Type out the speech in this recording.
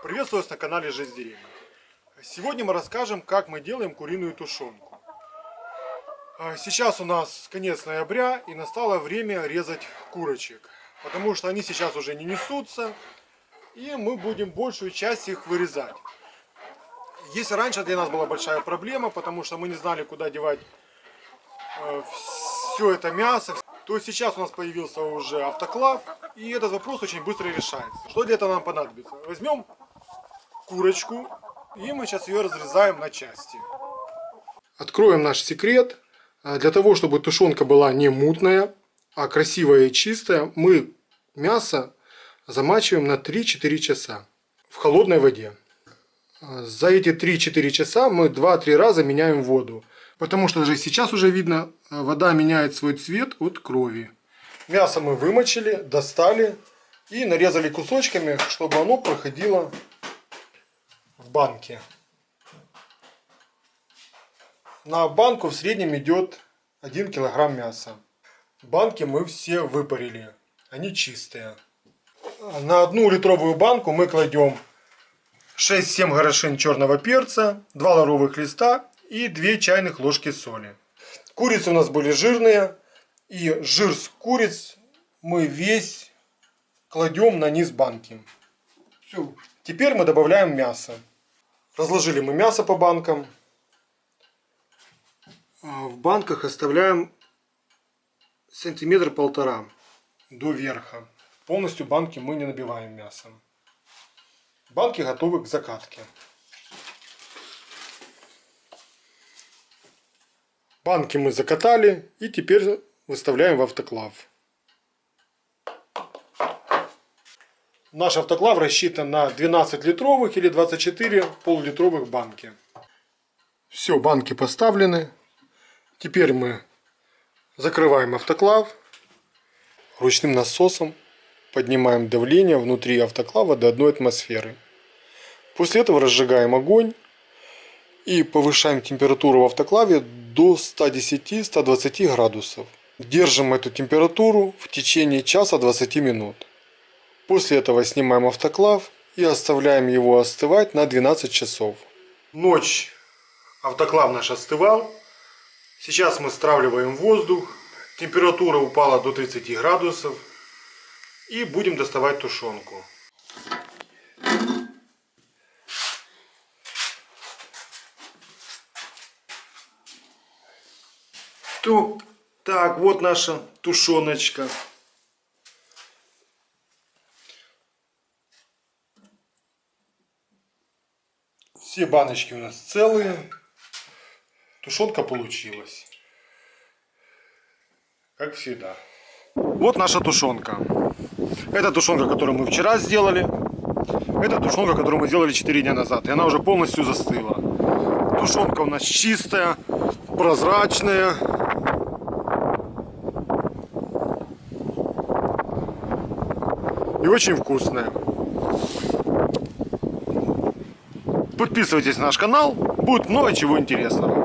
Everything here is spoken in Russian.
Приветствую вас на канале Жизнь деревни. Сегодня мы расскажем, как мы делаем куриную тушенку. Сейчас у нас конец ноября и настало время резать курочек, потому что они сейчас уже не несутся, и мы будем большую часть их вырезать. Если раньше для нас была большая проблема, потому что мы не знали, куда девать все это мясо, то сейчас у нас появился уже автоклав, и этот вопрос очень быстро решается. Что для этого нам понадобится? Возьмем курочку, и мы сейчас ее разрезаем на части. Откроем наш секрет. Для того, чтобы тушенка была не мутная, а красивая и чистая, мы мясо замачиваем на 3-4 часа в холодной воде. За эти 3-4 часа мы 2-3 раза меняем воду. Потому что даже сейчас уже видно, вода меняет свой цвет от крови. Мясо мы вымочили, достали и нарезали кусочками, чтобы оно проходило в банке. На банку в среднем идет 1 килограмм мяса. Банки мы все выпарили, они чистые. На 1 литровую банку мы кладем 6-7 горошин черного перца, 2 лавровых листа и 2 чайных ложки соли. Курицы у нас были жирные, и жир с куриц мы весь кладем на низ банки. Все. Теперь мы добавляем мясо. Разложили мы мясо по банкам. В банках оставляем 1,5 см до верха. Полностью банки мы не набиваем мясом. Банки готовы к закатке. Банки мы закатали и теперь выставляем в автоклав. Наш автоклав рассчитан на 12-литровых или 24 полулитровых банки. Все, банки поставлены. Теперь мы закрываем автоклав. Ручным насосом поднимаем давление внутри автоклава до 1 атмосферы. После этого разжигаем огонь и повышаем температуру в автоклаве до 110-120 градусов. Держим эту температуру в течение часа 20 минут. После этого снимаем автоклав и оставляем его остывать на 12 часов. Ночь автоклав наш остывал. Сейчас мы стравливаем воздух. Температура упала до 30 градусов. И будем доставать тушенку. Так, вот наша тушеночка. Все баночки у нас целые. Тушенка получилась. Как всегда. Вот наша тушенка. Это тушенка, которую мы вчера сделали. Это тушенка, которую мы сделали 4 дня назад. И она уже полностью застыла. Тушенка у нас чистая, прозрачная. И очень вкусная. Подписывайтесь на наш канал. Будет много чего интересного.